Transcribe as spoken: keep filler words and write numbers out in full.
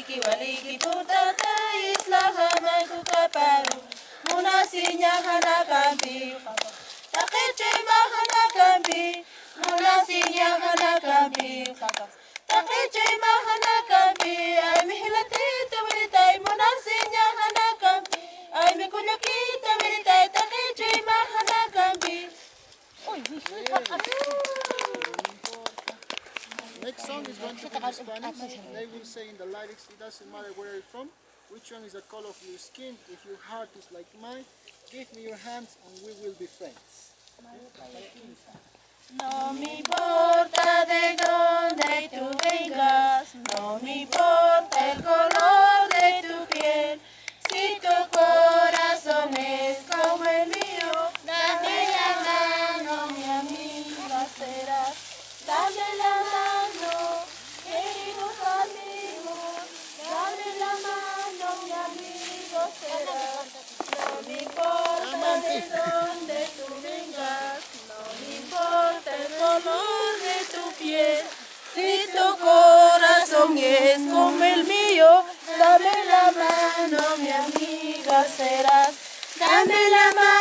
waliki waliki tutata isla hamay tukaparu munasinya hana kambi takiche mahana kambi munasinya hana kambi takiche mahana kambi ay mihlati tawritay munasinya hana kambi ay mikulaki tawritay takiche mahana kambi. Next song is going to be in Spanish. They will say in the lyrics, it doesn't matter where you're from, which one is the color of your skin. If your heart is like mine, give me your hands and we will be friends. No me importa de dónde tú vengas, no me importa el color de tu piel, si tu corazón es como el mío, dame la mano, mi amiga serás, dame la mano, queridos amigos, dame la mano, mi amigo serás, no me importa de dónde tú vengas, no me importa el color de tu piel, si tu corazón es como el mío, dame la mano, mi amiga serás, dame la mano.